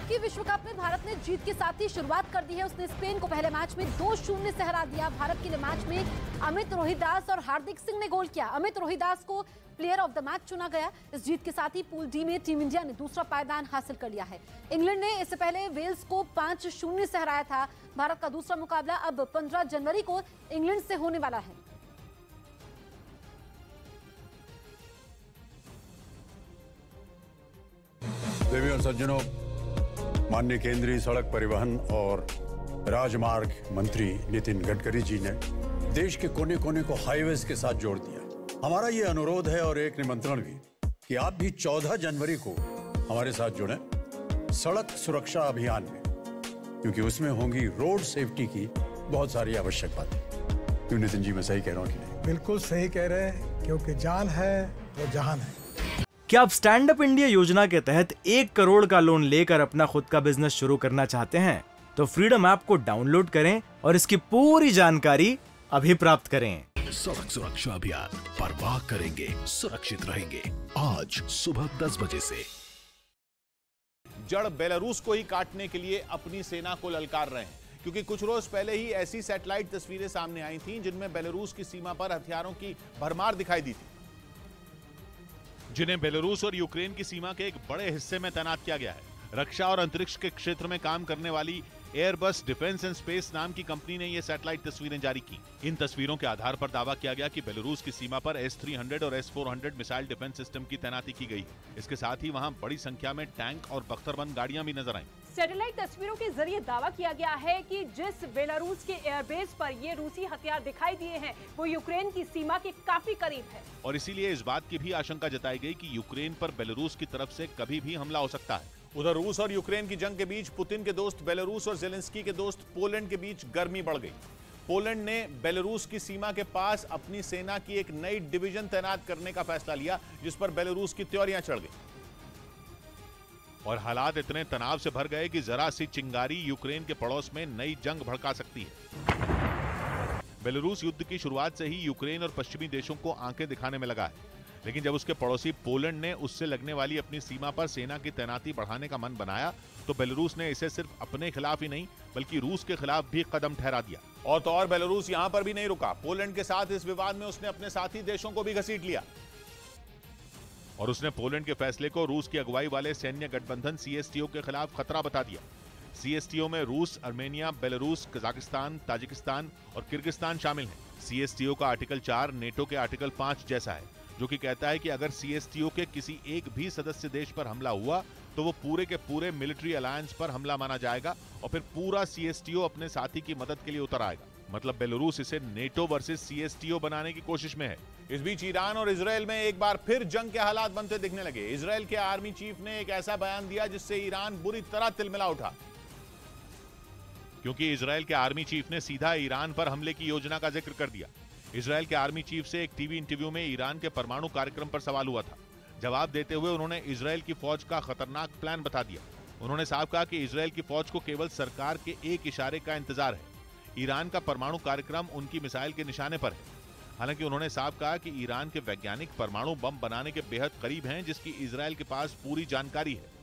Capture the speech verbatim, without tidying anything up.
Hockey विश्व cup में भारत ने जीत के साथ ही शुरुआत कर दी है। उसने स्पेन को पहले मैच में दो शून्य से हरा दिया। भारत के लिए मैच में अमित रोहिदास और हार्दिक सिंह ने गोल किया। अमित रोहिदास को प्लेयर ऑफ द मैच चुना गया। इस जीत के साथ ही पूल डी में टीम इंडिया ने दूसरा पायदान हासिल कर लिया है। इंग्लैंड ने इससे पहले वेल्स को पांच शून्य से हराया था। भारत का दूसरा मुकाबला अब पंद्रह जनवरी को इंग्लैंड से होने वाला है। देवी और सज्जनों, माननीय केंद्रीय सड़क परिवहन और राजमार्ग मंत्री नितिन गडकरी जी ने देश के कोने कोने को हाईवेज के साथ जोड़ दिया। हमारा ये अनुरोध है और एक निमंत्रण भी कि आप भी चौदह जनवरी को हमारे साथ जुड़ें सड़क सुरक्षा अभियान में, क्योंकि उसमें होंगी रोड सेफ्टी की बहुत सारी आवश्यक बातें। क्यों नितिन जी, मैं सही कह रहा हूँ कि नहीं? बिल्कुल सही कह रहे हैं, क्योंकि जान है तो जहान है। क्या आप स्टैंड अप इंडिया योजना के तहत एक करोड़ का लोन लेकर अपना खुद का बिजनेस शुरू करना चाहते हैं? तो फ्रीडम ऐप को डाउनलोड करें और इसकी पूरी जानकारी अभी प्राप्त करें। सड़क सुरक्षा अभियान, परवाह करेंगे, सुरक्षित रहेंगे। आज सुबह दस बजे से। जड़ बेलारूस को ही काटने के लिए अपनी सेना को ललकार रहे हैं, क्योंकि कुछ रोज पहले ही ऐसी सैटेलाइट तस्वीरें सामने आई थीं जिनमें बेलारूस की सीमा पर हथियारों की भरमार दिखाई दी थी, जिन्हें बेलारूस और यूक्रेन की सीमा के एक बड़े हिस्से में तैनात किया गया है। रक्षा और अंतरिक्ष के क्षेत्र में काम करने वाली एयरबस डिफेंस एंड स्पेस नाम की कंपनी ने ये सैटेलाइट तस्वीरें जारी की। इन तस्वीरों के आधार पर दावा किया गया कि बेलारूस की सीमा पर एस थ्री हंड्रेड और S four hundred missile defence system की तैनाती की गई। इसके साथ ही वहां बड़ी संख्या में टैंक और बख्तरबंद गाड़ियां भी नजर आईं। सैटेलाइट तस्वीरों के जरिए दावा किया गया है कि जिस बेलारूस के एयरबेस पर ये रूसी हथियार दिखाई दिए हैं, वो यूक्रेन की सीमा के काफी करीब है। और इसीलिए इस बात की भी आशंका जताई गई कि यूक्रेन पर बेलारूस की तरफ से कभी भी हमला हो सकता है। उधर रूस और यूक्रेन की जंग के बीच पुतिन के दोस्त बेलारूस और जेलेंस्की के दोस्त पोलैंड के बीच गर्मी बढ़ गई। पोलैंड ने बेलारूस की सीमा के पास अपनी सेना की एक नई डिवीजन तैनात करने का फैसला लिया, जिस पर बेलारूस की त्योरियां चढ़ गई और हालात इतने तनाव से भर गए कि जरा सी चिंगारी यूक्रेन के पड़ोस में नई जंग भड़का सकती है। बेलारूस युद्ध की शुरुआत से ही यूक्रेन और पश्चिमी देशों को आंखें दिखाने में लगा है, लेकिन जब उसके पड़ोसी पोलैंड ने उससे लगने वाली अपनी सीमा पर सेना की तैनाती बढ़ाने का मन बनाया, तो बेलारूस ने इसे सिर्फ अपने खिलाफ ही नहीं बल्कि रूस के खिलाफ भी कदम ठहरा दिया। और तो और बेलारूस यहां पर भी नहीं रुका। पोलैंड के साथ इस विवाद में उसने अपने साथी देशों को भी घसीट लिया और उसने पोलैंड के फैसले को रूस की अगुवाई वाले सैन्य गठबंधन सी एस टी ओ के खिलाफ खतरा बता दिया। सी एस टी ओ में रूस, अर्मेनिया, बेलारूस, कजाकिस्तान, ताजिकिस्तान और किर्गिस्तान शामिल हैं। सी एस टी ओ का आर्टिकल चार नेटो के आर्टिकल पांच जैसा है, जो कि कहता है कि अगर सी एस टी ओ के किसी एक भी सदस्य देश पर हमला हुआ तो वो पूरे के पूरे मिलिट्री अलायंस पर हमला माना जाएगा और फिर पूरा सी एस टी ओ अपने साथी की मदद के लिए उतर आएगा। मतलब बेलारूस इसे NATO versus C S T O बनाने की कोशिश में है। इस बीच ईरान और इजराइल में एक बार फिर जंग के हालात बनते दिखने लगे। इजराइल के आर्मी चीफ ने एक ऐसा बयान दिया जिससे ईरान बुरी तरह तिलमिला उठा, क्योंकि इजराइल के आर्मी चीफ ने सीधा ईरान पर हमले की योजना का जिक्र कर दिया। इजराइल के आर्मी चीफ से एक टीवी इंटरव्यू में ईरान के परमाणु कार्यक्रम पर सवाल हुआ था। जवाब देते हुए उन्होंने इजराइल की फौज का खतरनाक प्लान बता दिया। उन्होंने साफ कहा कि इजराइल की फौज को केवल सरकार के एक इशारे का इंतजार है। ईरान का परमाणु कार्यक्रम उनकी मिसाइल के निशाने पर है। हालांकि उन्होंने साफ कहा कि ईरान के वैज्ञानिक परमाणु बम बनाने के बेहद करीब हैं, जिसकी इजराइल के पास पूरी जानकारी है।